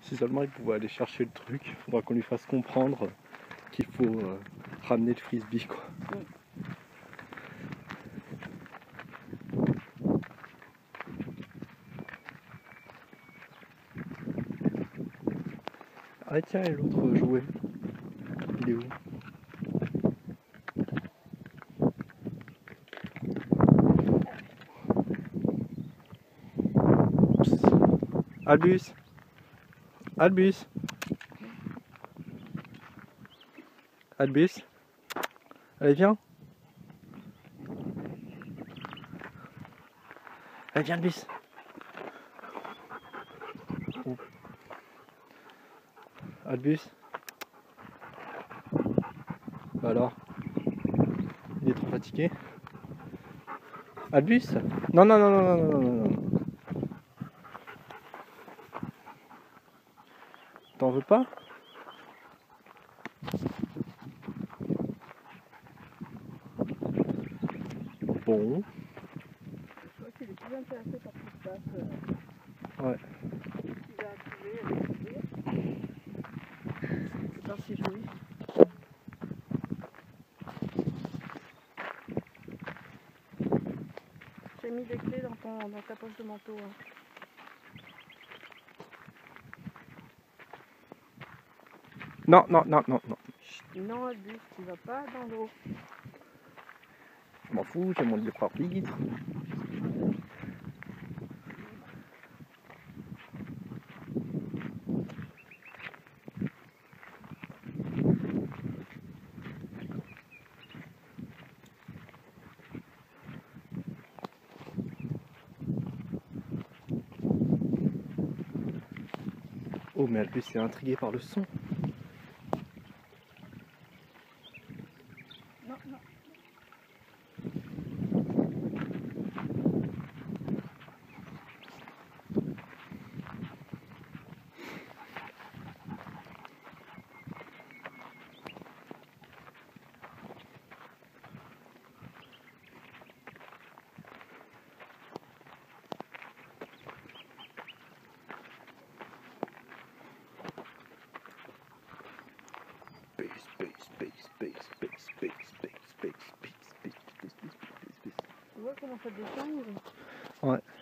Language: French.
Si seulement il pouvait aller chercher le truc, il faudra qu'on lui fasse comprendre qu'il faut ramener le frisbee, quoi. Ah tiens, et l'autre jouet, il est où? Albus, Albus, Albus, allez viens. Allez viens Albus. Oh. Albus. Bah alors, il est trop fatigué. Albus? Non non non non non non non non. T'en veux pas? Bon. Je crois qu'il est plus intéressé par ce qui se passe. Ouais. Ce qu'il a trouvé avec le désir. C'est pas si joli. J'ai mis des clés dans ta poche de manteau. Hein. Non, non, non, non, non. Non, Albus, tu vas pas dans l'eau. Je m'en fous, j'ai mon libre arbitre. Oh, mais Albus est intrigué par le son. Non, non. Tu vois comment ça déchange? Ouais.